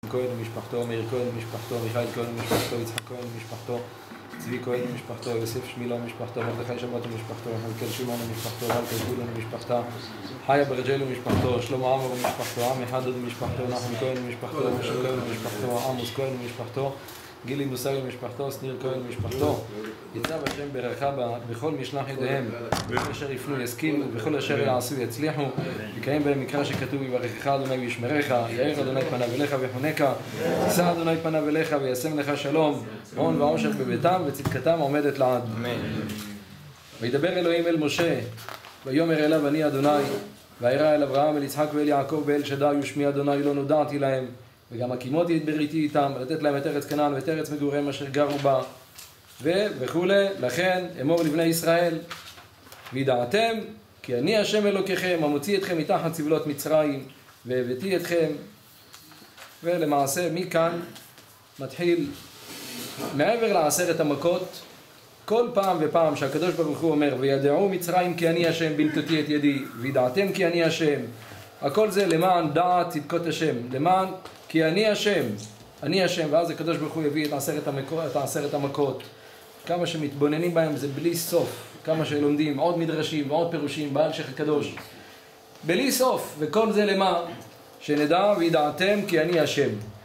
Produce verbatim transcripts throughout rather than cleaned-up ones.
כהן ומשפחתו, מאיר כהן ומשפחתו, מיכאל כהן ומשפחתו, יצחק כהן ומשפחתו, צבי כהן ומשפחתו, יוסף שמילה ומשפחתו, מרדכי שבת ומשפחתו, מלכיאל שמעון ומשפחתו, מלכה זבולון ומשפחתה, חיה ברג'ל ומשפחתו, שלמה עמר ומשפחתו, עמי חדד ומשפחתו, נחם כהן ומשפחתו, משה כהן ומשפחתו, עמוס כהן ומשפחתו, גילי מוסרי ומשפחתו, שניר כהן ומשפחתו. יצא בשם ברכה בכל משלח ידיהם, בכל אשר יפנו יסכימו, ובכל אשר יעשו יצליחו, יקיים בהם מקרא שכתוב יברכך אדוני וישמרך, יאיר אדוני פניו אליך ויחונקה, יישא אדוני פניו אליך וישם לך שלום, הון ועושר בביתם וצדקתם עומדת לעד. וידבר אלוהים אל משה, ויאמר אליו אני אדוני, וירא אל אברהם אל יצחק ואל יעקב ואל שדי ושמי אדוני לא נודעתי להם, וגם הקימותי את בריתי איתם, ולתת להם את ארץ כנען ואת ארץ מגוריהם אשר גרו בה, וכו'. לכן אמור לבני ישראל, וידעתם כי אני השם אלוקיכם המוציא אתכם מתחת סבלות מצרים והבאתי אתכם. ולמעשה מכאן מתחיל, מעבר לעשרת המכות, כל פעם ופעם שהקדוש ברוך הוא אומר וידעו מצרים כי אני השם בלתותי את ידי, וידעתם כי אני השם, הכל זה למען דעת צדקות השם, למען כי אני השם, אני השם. ואז הקדוש ברוך הוא יביא את עשרת המכות, את עשרת המכות, כמה שמתבוננים בהם זה בלי סוף, כמה שלומדים עוד מדרשים ועוד פירושים בעל שייך הקדוש בלי סוף. וכל זה למה? שנדע וידעתם כי אני השם.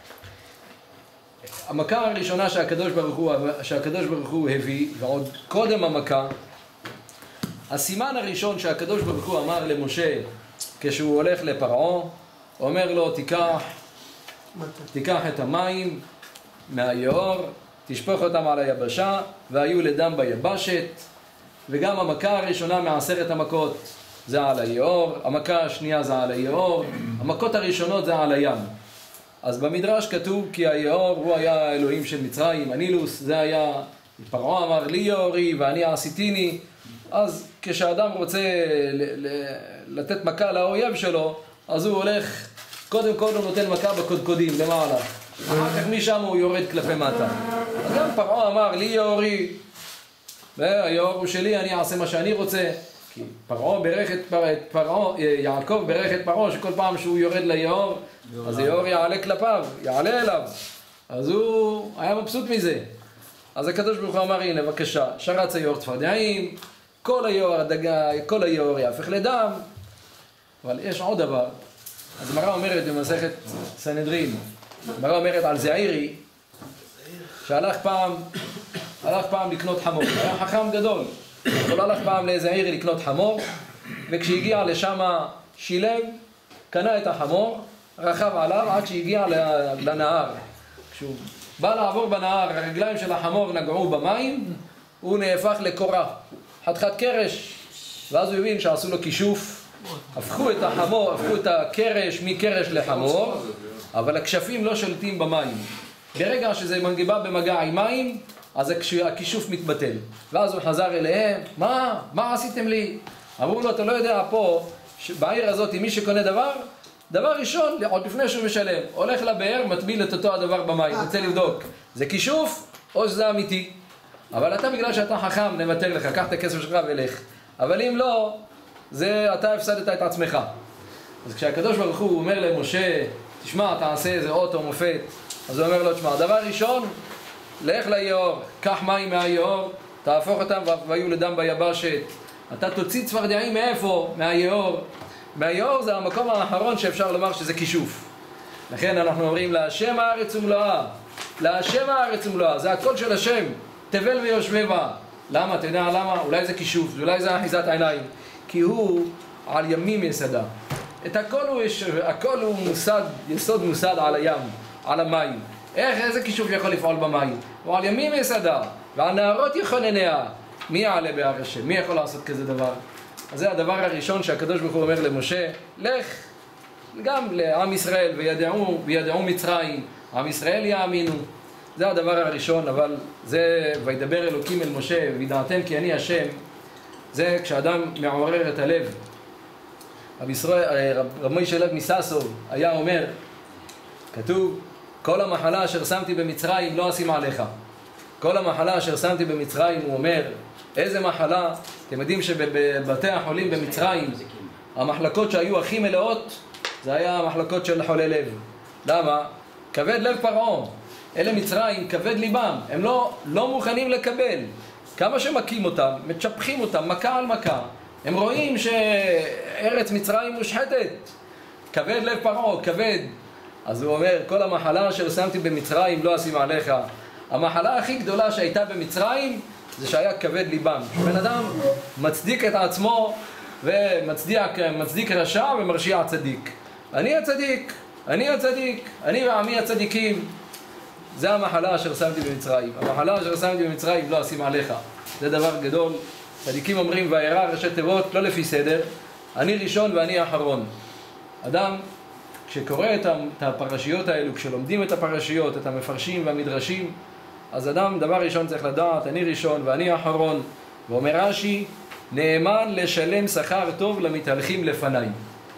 המכה הראשונה שהקדוש ברוך הוא, שהקדוש ברוך הוא הביא, ועוד קודם המכה, הסימן הראשון שהקדוש ברוך הוא אמר למשה כשהוא הולך לפרעה, אומר לו תיקח תיקח את המים מהיאור, תשפוך אותם על היבשה והיו לדם ביבשת. וגם המכה הראשונה מעשרת המכות זה על היאור, המכה השנייה זה על היאור, המכות הראשונות זה על הים. אז במדרש כתוב כי היאור הוא היה האלוהים של מצרים, הנילוס זה היה, פרעה אמר לי יאורי ואני עשיתיני. אז כשאדם רוצה ל- ל- לתת מכה לאויב שלו, אז הוא הולך, קודם כל הוא נותן מכה בקודקודים למעלה, אחר כך משם הוא יורד כלפי מטה. אז גם פרעה אמר לי יאורי, והיאור הוא שלי, אני אעשה מה שאני רוצה. כי פרעה ברך את פרעה, יעקב ברך את פרעה שכל פעם שהוא יורד ליאור אז היאור יעלה כלפיו, יעלה אליו, אז הוא היה מבסוט מזה. אז הקדוש ברוך הוא אמר הנה בבקשה, שרץ היאור צפרדעים, כל היאור הדגה, כל היאור יהפך לדם. אבל יש עוד דבר. אז הגמרא אומרת במסכת סנהדרין, הגמרא אומרת על זעירי שהלך פעם הלך פעם לקנות חמור, היה חכם גדול, אבל הלך פעם לזעירי לקנות חמור, וכשהגיע לשם שילם, קנה את החמור, רכב עליו עד שהגיע לנהר. כשהוא בא לעבור בנהר, הרגליים של החמור נגעו במים, הוא נהפך לקורה, חתיכת קרש, ואז הוא הבין שעשו לו כישוף, הפכו את החמור, הפכו את הקרש מקרש לחמור, אבל הכשפים לא שולטים במים. ברגע שזה מגיבה במגע עם מים, אז הכישוף מתבטל. ואז הוא חזר אליהם, מה? מה עשיתם לי? אמרו לו, אתה לא יודע פה, בעיר הזאת, מי שקונה דבר, דבר ראשון, עוד לפני שהוא משלם, הולך לבאר, מטביל את אותו הדבר במים, רוצה לבדוק, זה כישוף או שזה אמיתי? אבל אתה בגלל שאתה חכם, נוותר לך, קח את הכסף שלך ולך. אבל אם לא, זה אתה הפסדת את עצמך. אז כשהקדוש ברוך הוא אומר למשה, תשמע, תעשה איזה אוטו מופת, אז הוא אומר לו, תשמע, דבר ראשון, לך ליאור, קח מים מהיאור, תהפוך אותם והיו לדם ביבשת. אתה תוציא צפרדעים מאיפה? מהיאור. מהיאור זה המקום האחרון שאפשר לומר שזה כישוף. לכן אנחנו אומרים להשם הארץ ומלואה, להשם הארץ ומלואה, זה הכל של השם, תבל ויושבי בה. למה? אתה יודע למה? אולי זה כישוף, אולי זה אחיזת עיניים, כי הוא על ימים יסדה. את הכל הוא, הכל הוא מוסד, יסוד מוסד על הים, על המים. איך, איזה כישוף יכול לפעול במים? הוא על ימים יסדה, ועל נהרות יכונניה. מי יעלה בהר השם? מי יכול לעשות כזה דבר? אז זה הדבר הראשון שהקדוש ברוך הוא אומר למשה, לך גם לעם ישראל וידעו, וידעו מצרים, עם ישראל יאמינו. זה הדבר הראשון, אבל זה וידבר אלוקים אל משה, וידעתם כי אני השם, זה כשאדם מעורר את הלב. רב ישראל, רב מוישה לב מססוב היה אומר, כתוב, כל המחלה אשר שמתי במצרים לא אשים עליך. כל המחלה אשר שמתי במצרים, הוא אומר, איזה מחלה? אתם יודעים שבבתי החולים במצרים, המחלקות שהיו הכי מלאות, זה היה המחלקות של חולי לב. למה? כבד לב פרעה. אלה מצרים, כבד ליבם. הם לא, לא מוכנים לקבל. כמה שמכים אותם, מצ'פחים אותם, מכה על מכה. הם רואים שארץ מצרים מושחתת. כבד לב פרעה, כבד. אז הוא אומר, כל המחלה אשר שמתי במצרים לא אשים עליך. המחלה הכי גדולה שהייתה במצרים זה שהיה כבד ליבם. בן אדם מצדיק את עצמו ומצדיק רשע ומרשיע צדיק. אני הצדיק, אני הצדיק, אני ועמי הצדיקים. זה המחלה אשר שמתי במצרים. המחלה אשר שמתי במצרים לא אשים עליך. זה דבר גדול. צדיקים אומרים וירא ראשי תיבות לא לפי סדר. אני ראשון ואני האחרון. אדם כשקורא את הפרשיות האלו, כשלומדים את הפרשיות, את המפרשים והמדרשים, אז אדם דבר ראשון צריך לדעת, אני ראשון ואני האחרון. ואומר רש"י, נאמן לשלם שכר טוב למתהלכים לפניי.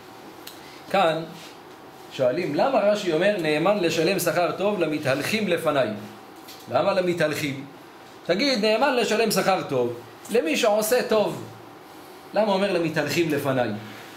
כאן שואלים, למה רש"י אומר נאמן לשלם שכר טוב למתהלכים לפניי? למה למתהלכים? תגיד, נאמן לשלם שכר טוב למי שעושה טוב. למה אומר למתהלכים לפניי?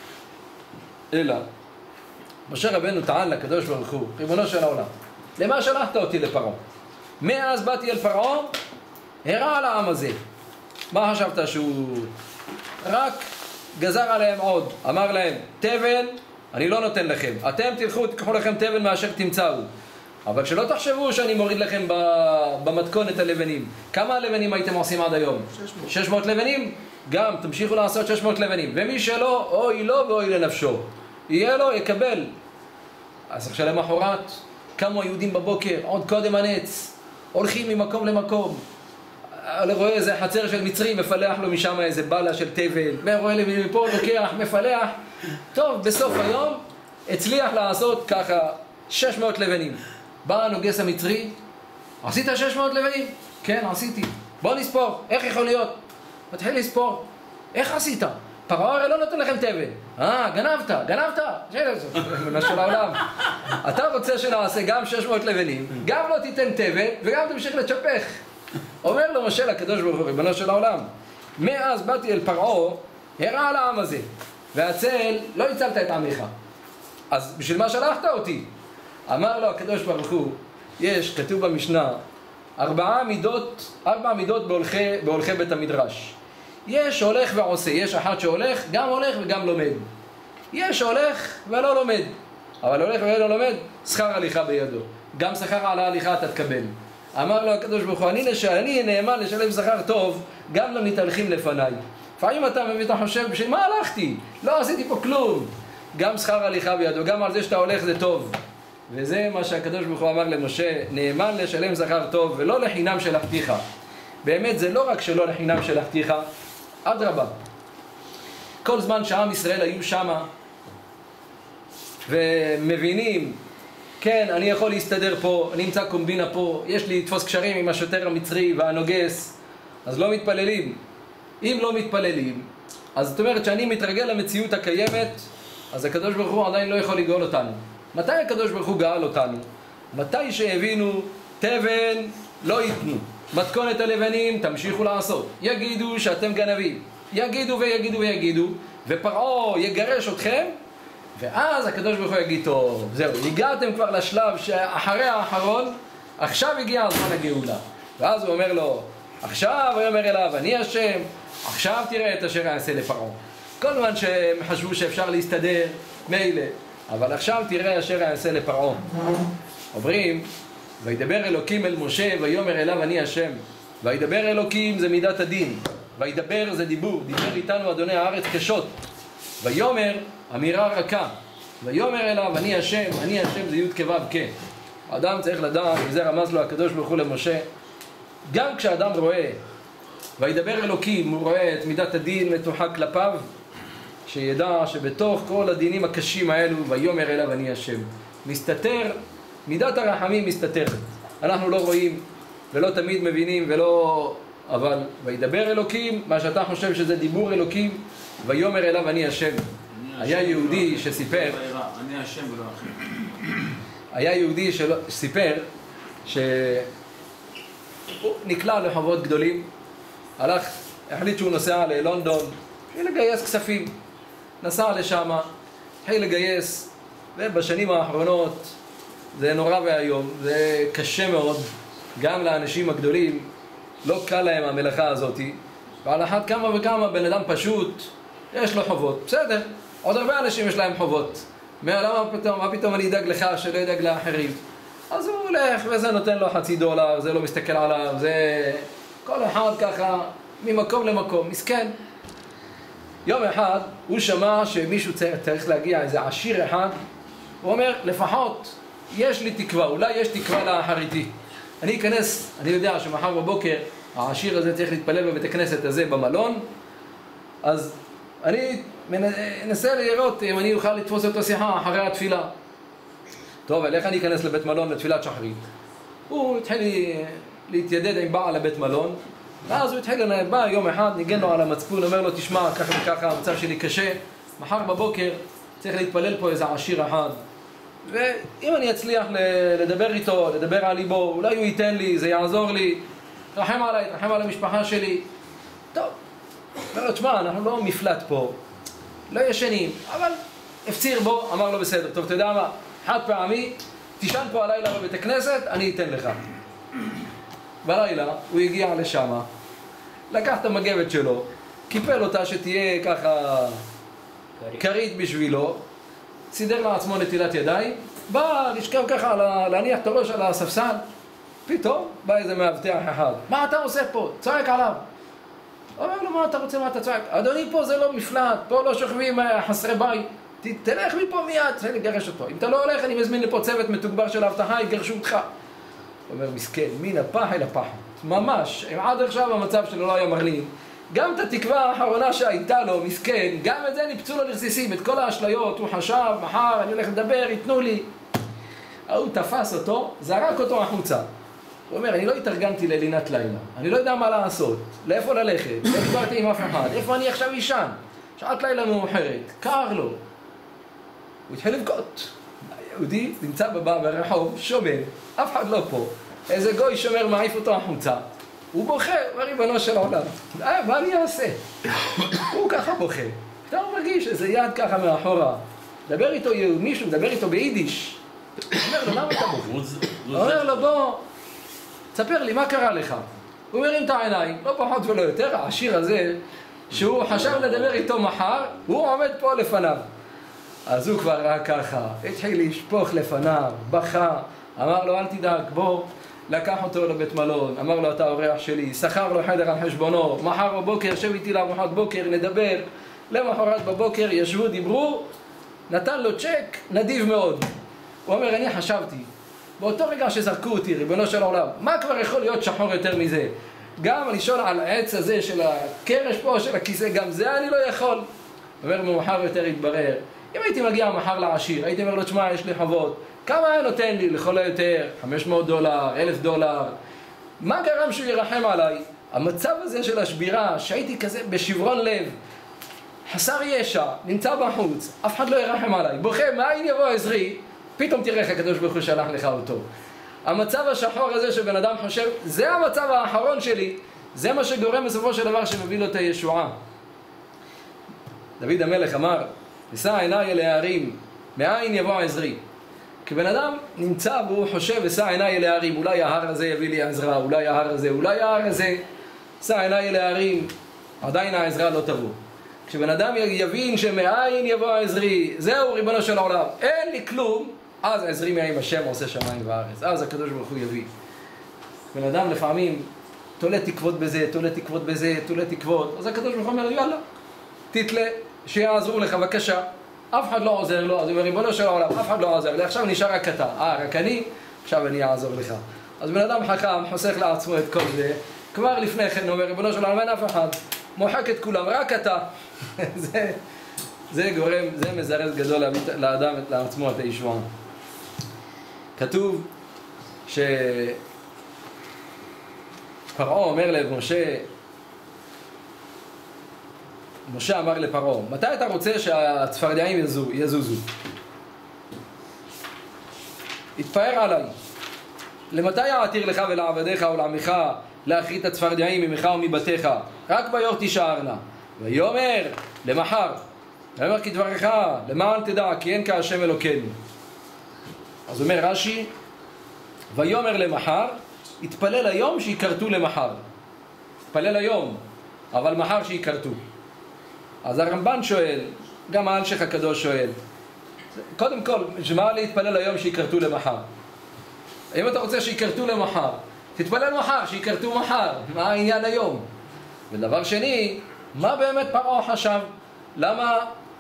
אלא משה רבנו טען לקדוש ברוך הוא, ריבונו של העולם, למה שלחת אותי לפרעה? מאז באתי אל פרעה, הרע על העם הזה. מה חשבת שהוא רק גזר עליהם עוד? אמר להם, תבן אני לא נותן לכם, אתם תלכו תקחו לכם תבן מאשר תמצאו, אבל שלא תחשבו שאני מוריד לכם במתכונת הלבנים. כמה לבנים הייתם עושים עד היום? שש מאות לבנים? גם תמשיכו לעשות שש מאות לבנים, ומי שלא, אוי לו ואוי לנפשו, יהיה לו, יקבל. אז עכשיו למחרת קמו היהודים בבוקר, עוד קודם הנץ, הולכים ממקום למקום. רואה איזה חצר של מצרים, מפלח לו משם איזה בלה של תבל, ורואה לי מפה, לוקח, מפלח. טוב, בסוף היום הצליח לעשות ככה שש מאות לבנים. בא הנוגס המצרי, עשית שש מאות לבנים? כן, עשיתי. בוא נספור, איך יכול להיות? מתחיל לספור, איך עשית? פרעה הרי לא נותן לכם תבל. אה, גנבת, גנבת. בנו של העולם. אתה רוצה שנעשה גם שש מאות לבנים, גם לא תיתן תבל, וגם תמשיך לצ'פך. אומר לו משה לקדוש ברוך הוא, ריבונו של העולם, מאז באתי אל פרעה, הרע על העם הזה, והצל לא הצלת את עמך. אז בשביל מה שלחת אותי? אמר לו הקדוש ברוך הוא, יש, כתוב במשנה, ארבעה מידות, ארבע מידות בהולכי, בהולכי בית המדרש. יש הולך ועושה, יש אחד שהולך, גם הולך וגם לומד. יש הולך ולא לומד, אבל הולך ולא לומד, שכר הליכה בידו. גם שכר על ההליכה אתה תקבל. אמר לו הקדוש ברוך הוא, אני, לש... אני נאמן לשלם שכר טוב גם למתהלכים לפניי. לפעמים אתה מביא, אתה חושב, בשביל מה הלכתי? לא עשיתי פה כלום. גם שכר הליכה בידו, גם על זה שאתה הולך זה טוב. וזה מה שהקדוש ברוך הוא אמר למשה, נאמן לשלם שכר טוב ולא לחינם שלחתיך. באמת זה לא רק שלא לחינם שלחתיך, אדרבה. כל זמן שעם ישראל היו שמה ומבינים, כן, אני יכול להסתדר פה, אני אמצא קומבינה פה, יש לי לתפוס קשרים עם השוטר המצרי והנוגס, אז לא מתפללים. אם לא מתפללים, אז זאת אומרת שאני מתרגל למציאות הקיימת, אז הקדוש ברוך הוא עדיין לא יכול לגאול אותנו. מתי הקדוש ברוך הוא גאל אותנו? מתי שהבינו, תבן לא ייתנו, מתכונת הלבנים תמשיכו לעשות, יגידו שאתם גנבים, יגידו ויגידו ויגידו, ופרעה יגרש אתכם, ואז הקדוש ברוך הוא יגיד, טוב, זהו, הגעתם כבר לשלב שאחרי האחרון, עכשיו הגיע הזמן הגאולה. ואז הוא אומר לו, עכשיו הוא אומר אליו, אני השם, עכשיו תראה את אשר יעשה לפרעה. כל זמן שהם חשבו שאפשר להסתדר, מילא, אבל עכשיו תראה אשר יעשה לפרעה. אומרים, וידבר אלוקים אל משה, ויאמר אליו אני השם. וידבר אלוקים זה מידת הדין, וידבר זה דיבור, דיבר איתנו אדוני הארץ קשות. ויאמר אמירה רכה, ויאמר אליו אני השם, אני השם זה י' כו' כ'. האדם צריך לדעת, וזה רמז לו הקדוש ברוך הוא למשה, גם כשאדם רואה וידבר אלוקים, הוא רואה את מידת הדין מתוחה כלפיו, שידע שבתוך כל הדינים הקשים האלו ויאמר אליו אני השם. מסתתר, מידת הרחמים מסתתרת, אנחנו לא רואים ולא תמיד מבינים ולא, אבל וידבר אלוקים, מה שאתה חושב שזה דיבור אלוקים, ויאמר אליו אני השם. היה יהודי שסיפר, אני השם ולא אחר. היה יהודי שסיפר שהוא נקלע לחובות גדולים, הלך, החליט שהוא נוסע ללונדון, התחיל לגייס כספים, נסע לשם, התחיל לגייס, ובשנים האחרונות זה נורא והיום, זה קשה מאוד, גם לאנשים הגדולים, לא קל להם המלאכה הזאת, ועל אחת כמה וכמה בן אדם פשוט, יש לו חובות, בסדר, עוד הרבה אנשים יש להם חובות, מה, למה פתאום, מה פתאום אני אדאג לך שלא ידאג לאחרים? אז הוא הולך וזה נותן לו חצי דולר, זה לא מסתכל עליו, זה כל אחד ככה ממקום למקום, מסכן. יום אחד הוא שמע שמישהו צריך, צריך להגיע, איזה עשיר אחד, הוא אומר, לפחות יש לי תקווה, אולי יש תקווה לאחריתי. אני אכנס, אני יודע שמחר בבוקר העשיר הזה צריך להתפלל בבית הכנסת הזה במלון, אז אני אנסה לראות אם אני אוכל לתפוס אותו שיחה אחרי התפילה. טוב, אבל איך אני אכנס לבית מלון לתפילת שחרית? הוא התחיל להתיידד עם בעל לבית מלון, ואז הוא התחיל, בא יום אחד, ניגן לו על המצפון, אומר לו, תשמע, ככה וככה, המצב שלי קשה, מחר בבוקר צריך להתפלל פה איזה עשיר אחד, ואם אני אצליח לדבר איתו, לדבר על ליבו, אולי הוא ייתן לי, זה יעזור לי, תרחם עליי, תרחם על המשפחה שלי. טוב, אומר לו, תשמע, אנחנו לא מפלט פה, לא ישנים, אבל הפציר בו, אמר לו בסדר, טוב, אתה יודע מה, חד פעמי, תישן פה הלילה בבית הכנסת, אני אתן לך. בלילה הוא הגיע לשם, לקח את המגבת שלו, קיפל אותה שתהיה ככה קרית בשבילו, סידר לעצמו נטילת ידיים, בא לשכב ככה, להניח את הראש על הספסל, פתאום בא איזה מאבטח אחד, מה אתה עושה פה? צועק עליו. אומר לו, מה אתה רוצה, מה אתה צועק? אדוני, פה זה לא מפלט, פה לא שוכבים חסרי בית, תלך מפה מיד, צריך לגרש אותו. אם אתה לא הולך, אני מזמין לפה צוות מתוגבר של האבטחה, יגרשו אותך. הוא אומר, מסכן, מן הפח אל הפח. ממש, אם עד עכשיו המצב שלו לא היה מרנין, גם את התקווה האחרונה שהייתה לו, מסכן, גם את זה ניפצו לו לרסיסים, את כל האשליות, הוא חשב, מחר אני הולך לדבר, ייתנו לי. הוא תפס אותו, זרק אותו החוצה. הוא אומר, אני לא התארגנתי ללינת לילה, אני לא יודע מה לעשות, לאיפה ללכת, לא דיברתי עם אף אחד, איפה אני עכשיו אישן? שעת לילה מאוחרת, קר לו. הוא התחיל לבכות. היהודי נמצא בבא ברחוב, שומר, אף אחד לא פה. איזה גוי שומר מעיף אותו החוצה. הוא בוכה, בריבונו של העולם. אה, מה אני אעשה? הוא ככה בוכה. אתה מרגיש איזה יד ככה מאחורה. דבר איתו מישהו, דבר איתו ביידיש. הוא אומר לו, למה אתה בוכה? הוא אומר לו, בוא, תספר לי, מה קרה לך? הוא מרים את העיניים, לא פחות ולא יותר, העשיר הזה, שהוא חשב לדבר איתו מחר, הוא עומד פה לפניו. אז הוא כבר ראה ככה, התחיל לשפוך לפניו, בכה, אמר לו, אל תדאג, בוא, לקח אותו לבית מלון, אמר לו, אתה אורח שלי, שכר לו חדר על חשבונו, מחר בבוקר, שב איתי לארוחת בוקר, נדבר, למחרת בבוקר, ישבו, דיברו, נתן לו צ'ק, נדיב מאוד. הוא אומר, אני חשבתי, באותו רגע שזרקו אותי, ריבונו של העולם, מה כבר יכול להיות שחור יותר מזה? גם לישון על העץ הזה של הקרש פה, של הכיסא, גם זה אני לא יכול. הוא אומר, מאוחר יותר התברר. אם הייתי מגיע מחר לעשיר, הייתי אומר לו, תשמע, יש לי חובות. כמה היה נותן לי לכל היותר? חמש מאות דולר, אלף דולר. מה גרם שהוא ירחם עליי? המצב הזה של השבירה, שהייתי כזה בשברון לב, חסר ישע, נמצא בחוץ, אף אחד לא ירחם עליי. בוכה, מאין יבוא עזרי? פתאום תראה איך הקדוש ברוך הוא שלח לך אותו. המצב השחור הזה שבן אדם חושב, זה המצב האחרון שלי, זה מה שגורם בסופו של דבר שמביא לו את הישועה. דוד המלך אמר, ושא עיניי אל ההרים, מאין יבוא עזרי. כי בן אדם נמצא והוא חושב, ושא עיניי אל ההרים, אולי ההר הזה יביא לי עזרה, אולי ההר הזה, אולי ההר הזה, שא עיניי אל ההרים, עדיין העזרה לא תבוא. כשבן אדם יבין שמאין יבוא עזרי, זהו ריבונו של העולם, אין לי כלום, אז עזרי מאין השם עושה שמיים וארץ, אז הקדוש ברוך הוא יביא. בן אדם לפעמים תולה תקוות בזה, תולה תקוות בזה, תולה תקוות, אז הקדוש ברוך הוא אומר, יאללה, תתלה, שיעזרו לך, בבקשה. אף אחד לא עוזר לו, אז הוא אומר, ריבונו של העולם, אף אחד לא עוזר לי, עכשיו נשאר רק אתה, אה, רק אני, עכשיו אני אעזור לך. אז בן אדם חכם, חוסך לעצמו את כל זה, כבר לפני כן הוא אומר, ריבונו של העולם, אין אף אחד, מוחק את כולם, רק אתה. זה, זה גורם, זה מזרז גדול לאדם, לעצמו את הישועה. כתוב שפרעה אומר למשה, משה אמר לפרעה, מתי אתה רוצה שהצפרדעים יזוזו? התפאר עליי. למתי יעתיר לך ולעבדיך ולעמך להכרית הצפרדעים ממך ומבתיך? רק ביום תישארנה. ויאמר למחר, ויאמר כדברך, למען תדע כי אין כהשם אלוקינו. אז אומר רש"י, ויאמר למחר, התפלל היום שיכרתו למחר. התפלל היום, אבל מחר שיכרתו. אז הרמב"ן שואל, גם האלשיך הקדוש שואל, קודם כל, שמה להתפלל היום שיכרתו למחר? אם אתה רוצה שיכרתו למחר, תתפלל מחר, שיכרתו מחר. מה העניין היום? ודבר שני, מה באמת פרעה חשב? למה,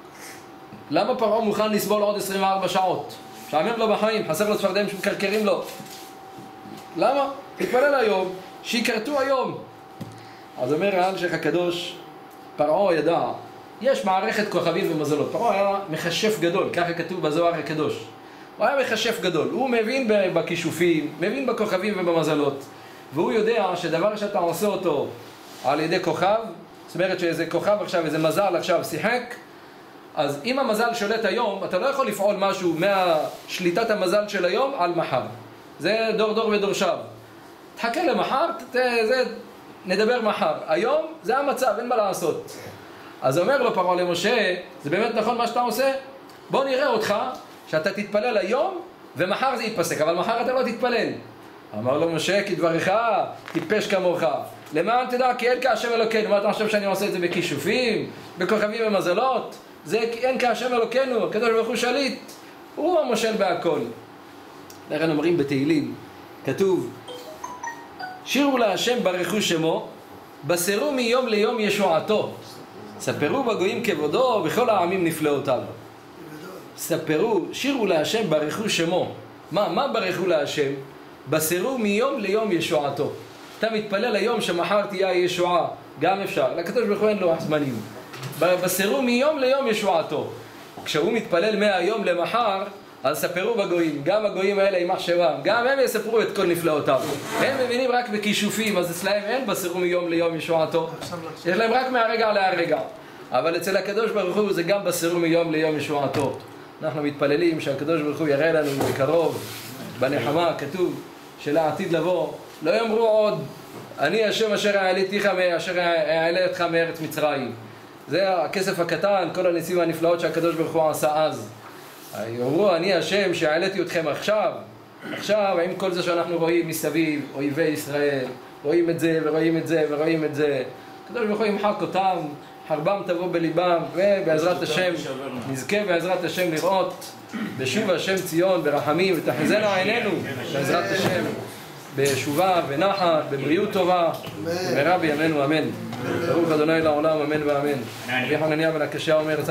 למה פרעה מוכן לסבול עוד עשרים וארבע שעות? שעמם לו בחיים, חסר לו צפרדעים שמקרקרים לו. למה? תתפלל היום, שיכרתו היום. אז אומר האלשיך הקדוש, פרעה ידע, יש מערכת כוכבים ומזלות. פרעה היה מחשף גדול, ככה כתוב בזוהר הקדוש. הוא היה מחשף גדול, הוא מבין בכישופים, מבין בכוכבים ובמזלות. והוא יודע שדבר שאתה עושה אותו על ידי כוכב, זאת אומרת שאיזה כוכב עכשיו, איזה מזל עכשיו שיחק, אז אם המזל שולט היום, אתה לא יכול לפעול משהו מהשליטת המזל של היום על מחר. זה דור דור ודורשיו. תחכה למחר, זה, נדבר מחר. היום זה המצב, אין מה לעשות. אז אומר לו פרעה למשה, זה באמת נכון מה שאתה עושה? בוא נראה אותך שאתה תתפלל היום ומחר זה יתפסק, אבל מחר אתה לא תתפלל. אמר לו משה, כדברך, טיפש כמוך. למען תדע כי אין כהשם אלוקינו. מה אתה חושב שאני עושה את זה בכישופים, בכוכבים ומזלות? זה אין כהשם אלוקינו, הקדוש ברוך הוא שליט, הוא המושל בהכל. לכן אומרים בתהילים, כתוב, שירו להשם ברכו שמו, בשרו מיום ליום ישועתו, ספרו בגויים כבודו, בכל העמים נפלאותיו. ספרו, שירו להשם ברכו שמו. מה, מה ברכו להשם? בשרו מיום ליום ישועתו. אתה מתפלל היום שמחר תהיה ישועה, גם אפשר, לקדוש ברוך הוא אין לו זמנים. בשרו מיום ליום ישועתו. כשהוא מתפלל מהיום למחר, אז ספרו בגויים, גם הגויים האלה עם מחשבם, גם הם יספרו את כל נפלאותיו. הם מבינים רק בכישופים, אז אצלהם אין בשרו מיום ליום ישועתו. יש להם רק מהרגע להרגע. אבל אצל הקדוש ברוך הוא זה גם בשרו מיום ליום ישועתו. אנחנו מתפללים שהקדוש ברוך הוא יראה לנו בקרוב, בנחמה, כתוב שלעתיד לבוא, לא יאמרו עוד, אני השם אשר העליתיך, אשר העלה אותך מארץ מצרים. זה הכסף הקטן, כל הניסים הנפלאות שהקדוש ברוך הוא עשה אז. יאמרו, אני השם שהעליתי אתכם עכשיו. עכשיו, עם כל זה שאנחנו רואים מסביב, אויבי ישראל, רואים את זה ורואים את זה ורואים את זה. הקדוש ברוך הוא ימחק אותם, חרבם תבוא בליבם, ובעזרת השם נזכה בעזרת השם לראות בשוב השם ציון ברחמים ותחזינה עינינו בעזרת השם בשובה ונחת, בבריאות טובה, במהרה בימינו אמן. ברוך ה' לעולם אמן ואמן. רבי חנניה בן עקשיא אומר